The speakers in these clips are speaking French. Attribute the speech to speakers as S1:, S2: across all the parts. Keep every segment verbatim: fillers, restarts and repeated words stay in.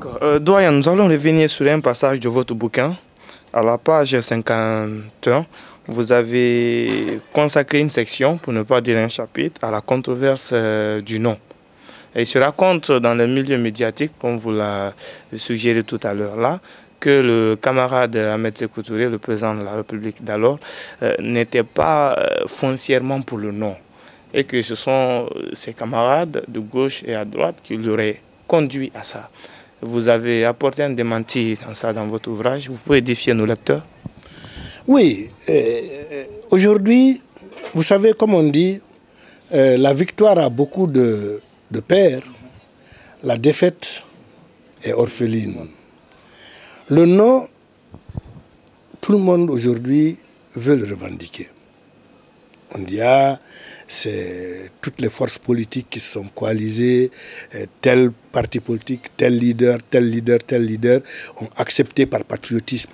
S1: D'accord. Euh, doyen, nous allons revenir sur un passage de votre bouquin. À la page cinquante et un, vous avez consacré une section, pour ne pas dire un chapitre, à la controverse euh, du nom. Et il se raconte dans le milieu médiatique, comme vous l'avez suggéré tout à l'heure là, que le camarade Ahmed Sékou Touré, le président de la République d'alors, euh, n'était pas euh, foncièrement pour le nom. Et que ce sont ses camarades de gauche et à droite qui l'auraient conduit à ça. Vous avez apporté un démenti dans ça dans votre ouvrage. Vous pouvez défier nos lecteurs?
S2: Oui. Euh, Aujourd'hui, vous savez, comme on dit, euh, la victoire a beaucoup de, de pères. La défaite est orpheline. Le nom, tout le monde aujourd'hui veut le revendiquer. On dit, ah, c'est toutes les forces politiques qui sont coalisées, tel parti politique, tel leader, tel leader, tel leader, ont accepté par patriotisme.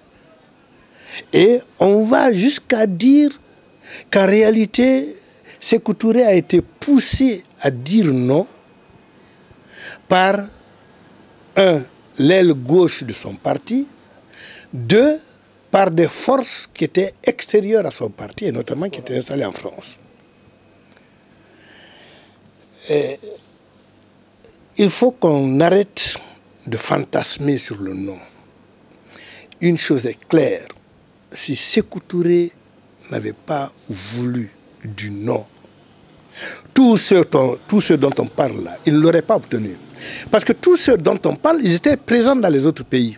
S2: Et on va jusqu'à dire qu'en réalité, Sékou Touré a été poussé à dire non par, un, l'aile gauche de son parti, deux, par des forces qui étaient extérieures à son parti, et notamment qui étaient installées en France. Et il faut qu'on arrête de fantasmer sur le nom. Une chose est claire, si Sékou Touré n'avait pas voulu du nom, tout ce, tout ce dont on parle là, il ne l'aurait pas obtenu. Parce que tous ceux dont on parle, ils étaient présents dans les autres pays.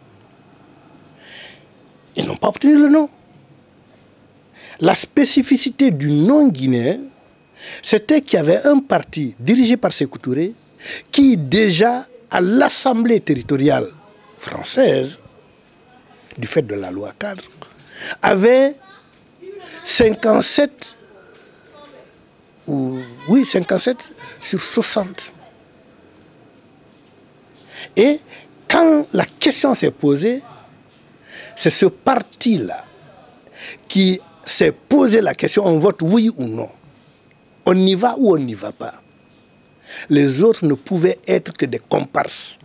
S2: Ils n'ont pas obtenu le nom. La spécificité du nom guinéen, c'était qu'il y avait un parti dirigé par Sékou Touré qui déjà, à l'Assemblée territoriale française, du fait de la loi cadre, avait cinquante-sept, ou, oui, cinquante-sept sur soixante. Et quand la question s'est posée, c'est ce parti-là qui s'est posé la question, on vote oui ou non. On y va ou on n'y va pas. Les autres ne pouvaient être que des comparses.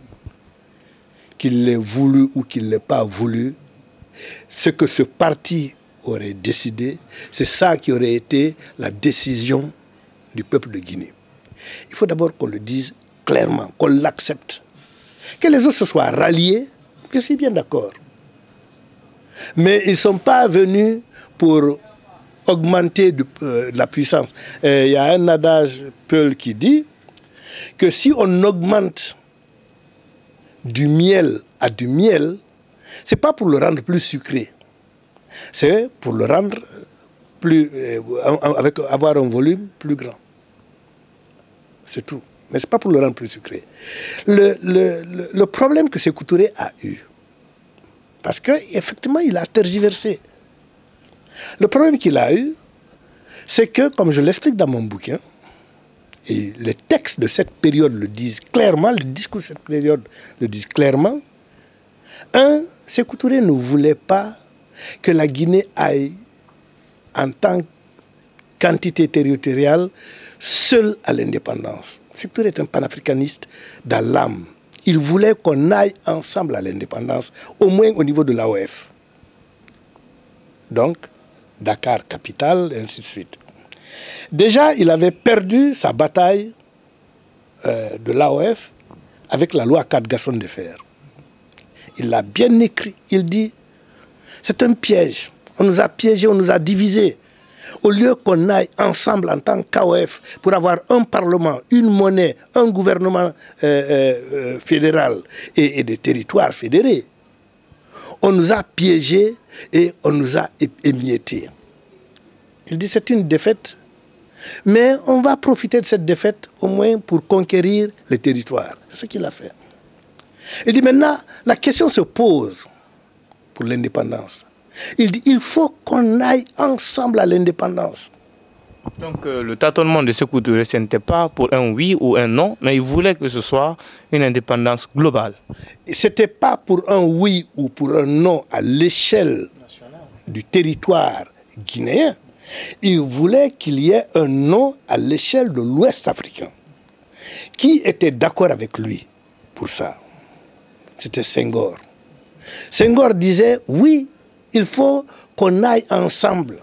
S2: Qu'il l'ait voulu ou qu'il ne l'ait pas voulu, ce que ce parti aurait décidé, c'est ça qui aurait été la décision du peuple de Guinée. Il faut d'abord qu'on le dise clairement, qu'on l'accepte. Que les autres se soient ralliés, je suis bien d'accord. Mais ils ne sont pas venus pour augmenter de, euh, de la puissance. Il y a un adage Peul qui dit que si on augmente du miel à du miel, ce n'est pas pour le rendre plus sucré, c'est pour le rendre plus, euh, avec, avoir un volume plus grand. C'est tout. Mais ce n'est pas pour le rendre plus sucré. Le, le, le, le problème que Sékou Touré a eu, parce qu'effectivement, il a tergiversé. Le problème qu'il a eu, c'est que, comme je l'explique dans mon bouquin, et les textes de cette période le disent clairement, les discours de cette période le disent clairement, un, Sékou Touré ne voulait pas que la Guinée aille en tant qu'entité territoriale seule à l'indépendance. Sékou Touré est un panafricaniste dans l'âme. Il voulait qu'on aille ensemble à l'indépendance, au moins au niveau de l'A O F. Donc, Dakar, capitale, et ainsi de suite. Déjà, il avait perdu sa bataille euh, de l'A O F avec la loi quatre Gasson de Fer. Il l'a bien écrit. Il dit, c'est un piège. On nous a piégés, on nous a divisés. Au lieu qu'on aille ensemble en tant qu'A O F pour avoir un parlement, une monnaie, un gouvernement euh, euh, fédéral et, et des territoires fédérés, on nous a piégés et on nous a émiettés. Il dit c'est une défaite, mais on va profiter de cette défaite au moins pour conquérir les territoires. C'est ce qu'il a fait. Il dit maintenant, la question se pose pour l'indépendance. Il dit il faut qu'on aille ensemble à l'indépendance.
S1: Donc euh, le tâtonnement de Sékou Touré, ce n'était pas pour un oui ou un non, mais il voulait que ce soit une indépendance globale.
S2: Ce n'était pas pour un oui ou pour un non à l'échelle du territoire guinéen. Il voulait qu'il y ait un non à l'échelle de l'Ouest africain. Qui était d'accord avec lui pour ça? c'était Senghor. Senghor disait, oui, il faut qu'on aille ensemble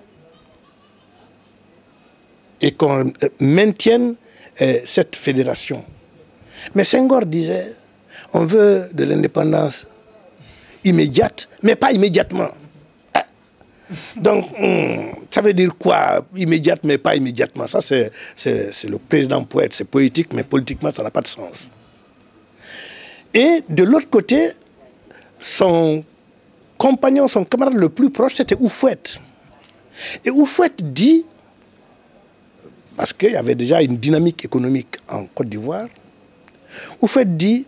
S2: et qu'on maintienne euh, cette fédération. Mais Senghor disait, on veut de l'indépendance immédiate, mais pas immédiatement. Ah. Donc, hum, ça veut dire quoi, immédiate, mais pas immédiatement? Ça, c'est le président poète, c'est poétique, mais politiquement, ça n'a pas de sens. Et de l'autre côté, son compagnon, son camarade le plus proche, c'était Houphouët. Et Houphouët dit, parce qu'il y avait déjà une dynamique économique en Côte d'Ivoire, Houphouët dit,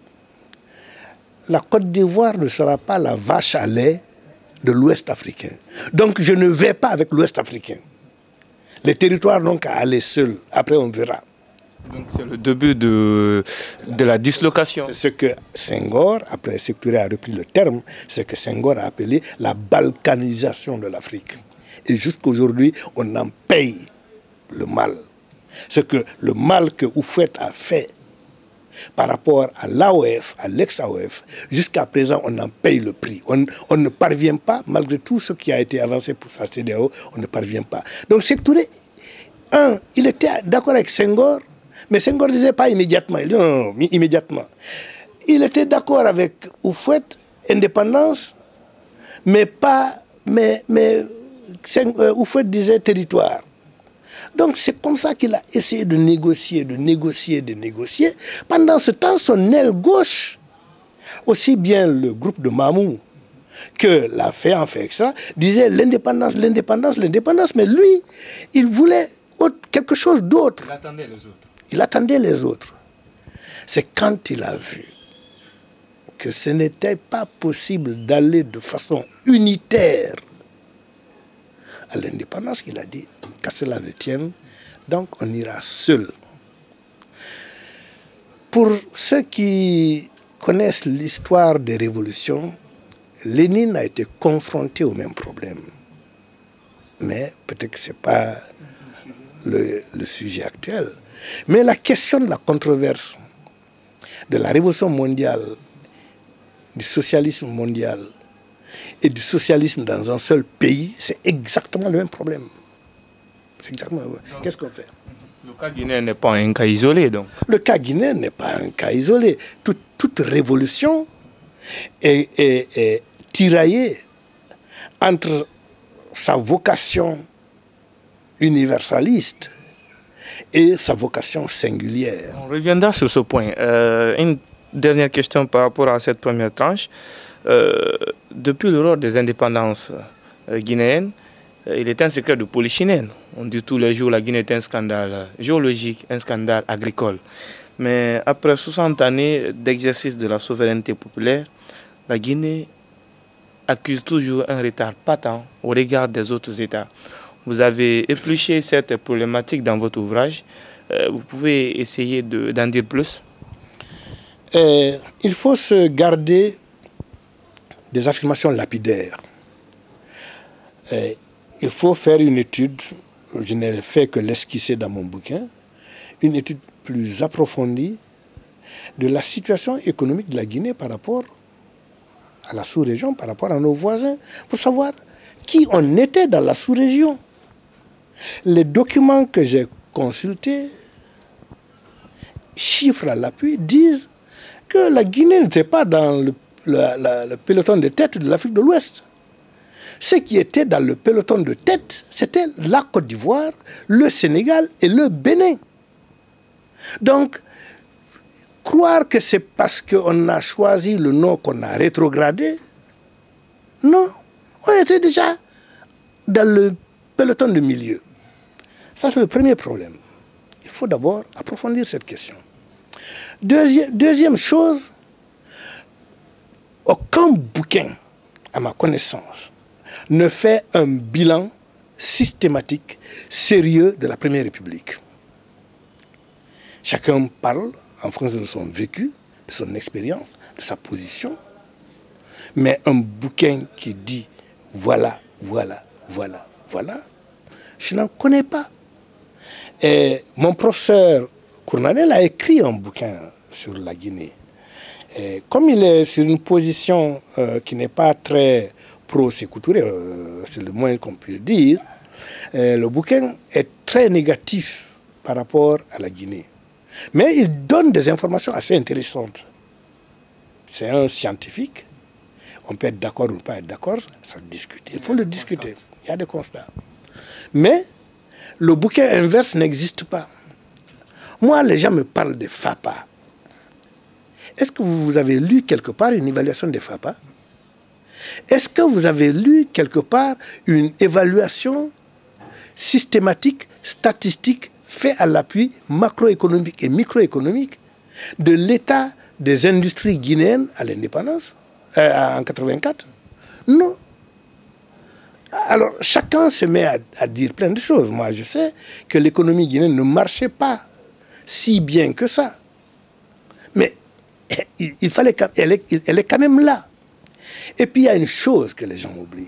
S2: la Côte d'Ivoire ne sera pas la vache à lait de l'Ouest africain. Donc je ne vais pas avec l'Ouest africain. Les territoires n'ont qu'à aller seuls. Après on verra.
S1: Donc c'est le début de, de la dislocation.
S2: C'est ce que Senghor, après Sékou Touré a repris le terme, c'est ce que Senghor a appelé la balkanisation de l'Afrique. Et jusqu'aujourd'hui, on en paye le mal. C'est que le mal que Houphouët a fait par rapport à l'A O F, à l'ex-A O F, jusqu'à présent, on en paye le prix. On, on ne parvient pas, malgré tout ce qui a été avancé pour sa C D A O, on ne parvient pas. Donc Sékou Touré, un, il était d'accord avec Senghor, mais Senghor ne disait pas immédiatement. Il dit non, non, non immédiatement. Il était d'accord avec Houphouët, indépendance, mais pas, mais, mais Houphouët disait territoire. Donc c'est comme ça qu'il a essayé de négocier, de négocier, de négocier. Pendant ce temps, son aile gauche, aussi bien le groupe de Mamou que la F E A, fait extra, disait l'indépendance, l'indépendance, l'indépendance. Mais lui, il voulait autre, quelque chose d'autre.
S1: Il attendait les autres.
S2: Il attendait les autres. C'est quand il a vu que ce n'était pas possible d'aller de façon unitaire à l'indépendance qu'il a dit, qu'à cela ne tienne, donc on ira seul. Pour ceux qui connaissent l'histoire des révolutions, Lénine a été confronté au même problème. Mais peut-être que ce n'est pas le, le sujet actuel. Mais la question de la controverse de la révolution mondiale, du socialisme mondial, et du socialisme dans un seul pays, c'est exactement le même problème. C'est exactement le même. Qu'est-ce qu'on fait?
S1: Le cas guinéen n'est pas un cas isolé, donc.
S2: Le cas guinéen n'est pas un cas isolé. Toute, toute révolution est, est, est tiraillée entre sa vocation universaliste et sa vocation singulière.
S1: On reviendra sur ce point. Euh, une dernière question par rapport à cette première tranche. Euh, depuis l'aurore des indépendances euh, guinéennes, euh, il est un secret de polichinelle. On dit tous les jours que la Guinée est un scandale géologique, un scandale agricole. Mais après soixante années d'exercice de la souveraineté populaire, la Guinée accuse toujours un retard patent au regard des autres États. Vous avez épluché cette problématique dans votre ouvrage. Euh, vous pouvez essayer d'en dire plus?
S2: euh, Il faut se garder des affirmations lapidaires. Euh, il faut faire une étude, je n'ai fait que l'esquisser dans mon bouquin, une étude plus approfondie de la situation économique de la Guinée par rapport à la sous-région, par rapport à nos voisins, pour savoir qui on était dans la sous-région. Les documents que j'ai consultés, chiffres à l'appui, disent que la Guinée n'était pas dans le La, la, le peloton de tête de l'Afrique de l'Ouest. Ce qui était dans le peloton de tête, c'était la Côte d'Ivoire, le Sénégal et le Bénin. Donc, croire que c'est parce qu'on a choisi le nom qu'on a rétrogradé, non, on était déjà dans le peloton de milieu. Ça, c'est le premier problème. Il faut d'abord approfondir cette question. Deuxième, deuxième chose, aucun bouquin, à ma connaissance, ne fait un bilan systématique, sérieux de la Première République. Chacun parle en fonction de son vécu, de son expérience, de sa position. Mais un bouquin qui dit voilà, voilà, voilà, voilà, je n'en connais pas. Et mon professeur Kournanel a écrit un bouquin sur la Guinée. Et comme il est sur une position euh, qui n'est pas très pro-Sékou Touré, euh, c'est le moins qu'on puisse dire, euh, le bouquin est très négatif par rapport à la Guinée. Mais il donne des informations assez intéressantes. C'est un scientifique. On peut être d'accord ou pas être d'accord, ça se discute. Il faut le discuter. Il y a des constats. Mais le bouquin inverse n'existe pas. Moi, les gens me parlent de FAPA. Est-ce que vous avez lu quelque part une évaluation des FAPA? Est-ce que vous avez lu quelque part une évaluation systématique, statistique, faite à l'appui macroéconomique et microéconomique de l'état des industries guinéennes à l'indépendance euh, en mille neuf cent quatre-vingt-quatre? Non. Alors, chacun se met à, à dire plein de choses. Moi, je sais que l'économie guinéenne ne marchait pas si bien que ça. Mais il, il fallait qu'elle est, elle est quand même là. Et puis, il y a une chose que les gens oublient.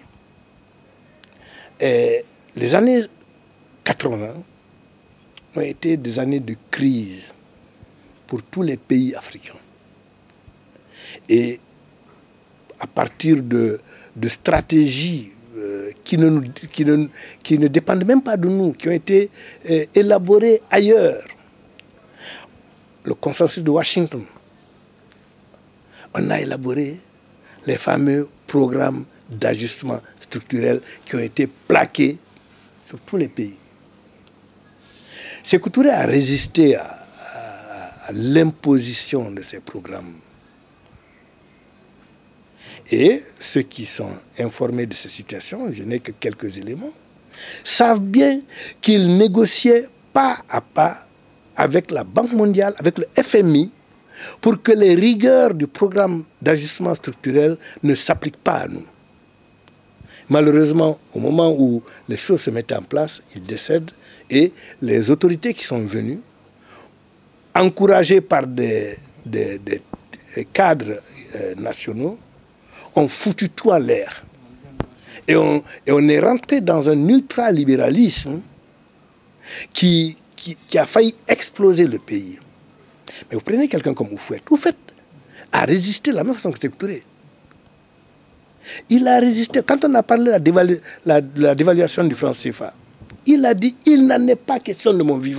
S2: Et les années quatre-vingt ont été des années de crise pour tous les pays africains. Et à partir de, de stratégies euh, qui, ne, qui, ne, qui ne dépendent même pas de nous, qui ont été euh, élaborées ailleurs, le consensus de Washington, on a élaboré les fameux programmes d'ajustement structurel qui ont été plaqués sur tous les pays. Sékou Touré a résisté à, à, à l'imposition de ces programmes. Et ceux qui sont informés de cette situation, je n'ai que quelques éléments, savent bien qu'il négociait pas à pas avec la Banque mondiale, avec le F M I, pour que les rigueurs du programme d'ajustement structurel ne s'appliquent pas à nous. Malheureusement, au moment où les choses se mettaient en place, il décède et les autorités qui sont venues, encouragées par des, des, des cadres euh, nationaux, ont foutu tout à l'air. Et on, et on est rentré dans un ultralibéralisme qui, qui, qui a failli exploser le pays. Mais vous prenez quelqu'un comme Houphouët. Houphouët a résisté de la même façon que Sékou Touré. Il a résisté. Quand on a parlé de la, dévalu la, la dévaluation du franc C F A, il a dit « il n'en est pas question de mon vivant ».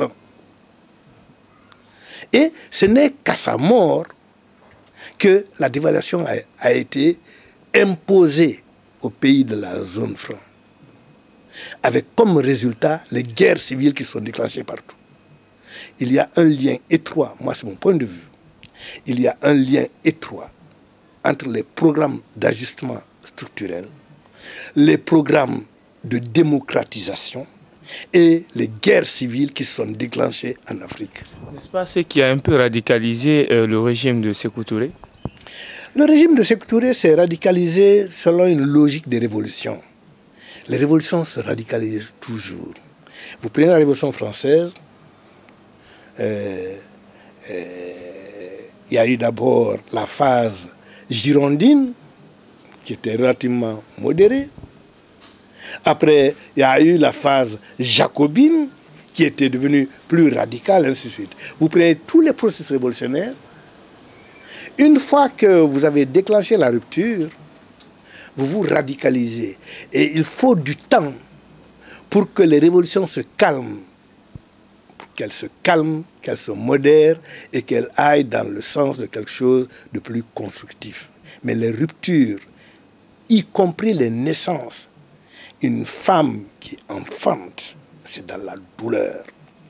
S2: Et ce n'est qu'à sa mort que la dévaluation a, a été imposée aux pays de la zone franc, avec comme résultat les guerres civiles qui sont déclenchées partout. Il y a un lien étroit, moi c'est mon point de vue, il y a un lien étroit entre les programmes d'ajustement structurel, les programmes de démocratisation et les guerres civiles qui sont déclenchées en Afrique.
S1: N'est-ce pas ce qui a un peu radicalisé euh, le régime de Sékou Touré?
S2: Le régime de Sékou Touré s'est radicalisé selon une logique de révolution. Les révolutions se radicalisent toujours. Vous prenez la Révolution française, euh, euh, il y a eu d'abord la phase girondine, qui était relativement modérée. Après, il y a eu la phase jacobine, qui était devenue plus radicale, ainsi de suite. Vous prenez tous les processus révolutionnaires. Une fois que vous avez déclenché la rupture, vous vous radicalisez. Et il faut du temps pour que les révolutions se calment, qu'elles se calment, qu'elles se modèrent et qu'elles aillent dans le sens de quelque chose de plus constructif. Mais les ruptures, y compris les naissances, une femme qui enfante, c'est dans la douleur.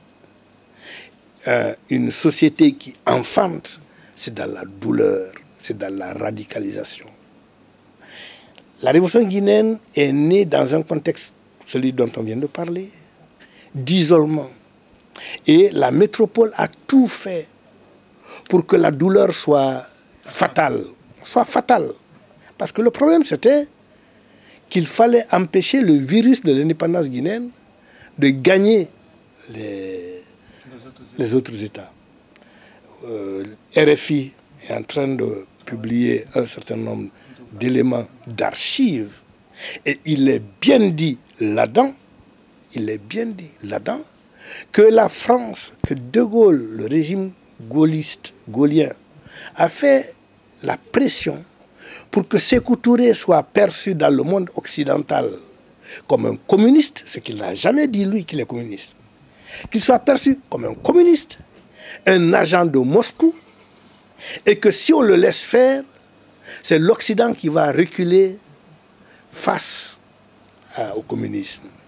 S2: Euh, une société qui enfante, c'est dans la douleur, c'est dans la radicalisation. La révolution guinéenne est née dans un contexte, celui dont on vient de parler, d'isolement. Et la métropole a tout fait pour que la douleur soit fatale, soit fatale. Parce que le problème, c'était qu'il fallait empêcher le virus de l'indépendance guinéenne de gagner les, les autres États. Euh, R F I est en train de publier un certain nombre d'éléments d'archives et il est bien dit là-dedans, il est bien dit là-dedans que la France, que De Gaulle, le régime gaulliste, gaullien, a fait la pression pour que Sékou Touré soit perçu dans le monde occidental comme un communiste, ce qu'il n'a jamais dit lui qu'il est communiste, qu'il soit perçu comme un communiste, un agent de Moscou, et que si on le laisse faire, c'est l'Occident qui va reculer face à, au communisme.